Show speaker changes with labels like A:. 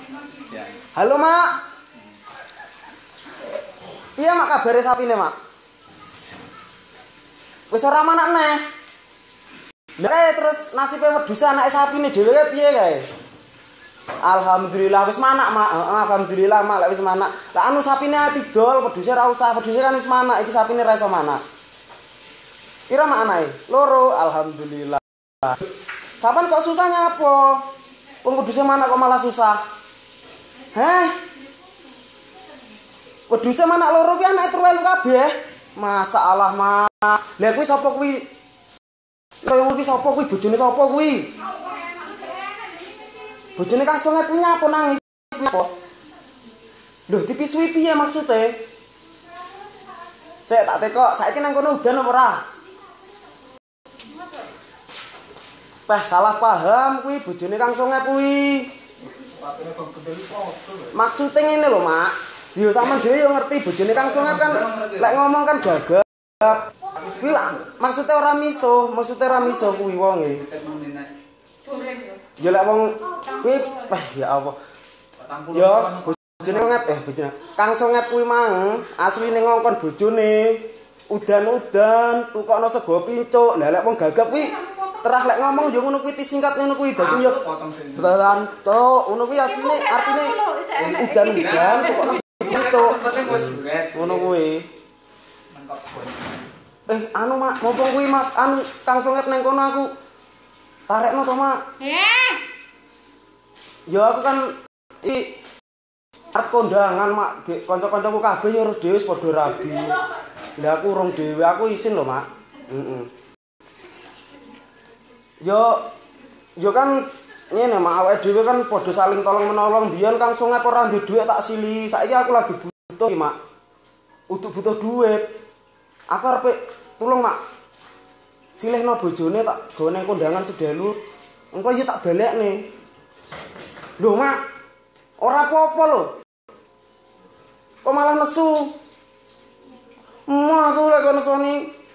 A: Halo, Mak. Iya, Mak, kabare sapine, Mak? Wis ora manak neh. Lah terus nasibe wedhus anake sapine dhewe piye kae? Alhamdulillah wis manak, Mak. Alhamdulillah, Mak, lek wis manak. Lah anu sapine tidol, wedhuse ora usah. Wedhuse kan wis manak, iki sapine ra iso manak. Pira mak anake? Loro, alhamdulillah. Sampeyan kok susah nyapa? Wong wedhuse manak kok malah susah. Heh. Wedhuse manak loro kuwi anake terwelu kabeh. Masalah, Mak. Lah kuwi sapa kuwi? Kaya kuwi sapa kuwi? Bojone sapa kuwi? Bojone Kang Songet kuwi nyapa nangis apa? Lho, dipisui piye maksude? Sik tak tekok, saiki nang kono udan apa ora? Pah salah paham kuwi bojone Kang Songet kuwi. Maksude ngene lho, Mak. Yo sampean dhewe yo ngerti bojone Kang Songet kan lek ngomong kan gagap. Kuwi maksude ora misuh kuwi wonge. Ya lek wong kuwi ya Allah. Ya bojone bojone Kang Songet kuwi mang asline ngongkon bojone udan-udan tukokno sego pincuk. Lah lek wong gagap kuwi terah lek ngomong yo ngono kuwi disingkat ngono kuwi dadi yo belan tok ngono kuwi asline artine udan-udan tukokno sego pincuk. Ngono kuwi. Anu Mak, mumpung kuwi Mas anu Kang Songet nang kono aku tarekno to, Mak. Ya aku kan arep kondangan, Mak. Kanca-kancaku kabeh ya urus dhewe wis padha rabi. Lah aku urung dhewe, aku isin lho, Mak. Heeh. Yo kan ngene, Mak, awake dhewe kan padha saling tolong-menolong. Biyen Kang Songet ora ndek dhuwit tak sili. Saiki aku lagi butuh, Mak. Butuh duit. Aku arep tulung, Mak. Silihno bojone tak gawe nang kondangan sedalu. Engko yo tak balekne. Lho, Mak. Ora apa-apa lho. Kok malah nesu? Aku lek kono nesoni